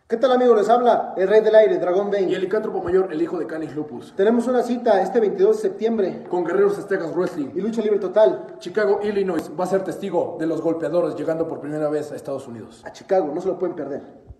¿Qué tal, amigos? Les habla el Rey del Aire, Dragón Bane. Y el licántropo mayor, el hijo de Canis Lupus. Tenemos una cita este 22 de septiembre Con Guerreros Aztecas Wrestling. y lucha libre total. Chicago, Illinois va a ser testigo de los golpeadores llegando por primera vez a Estados Unidos. A Chicago, no se lo pueden perder.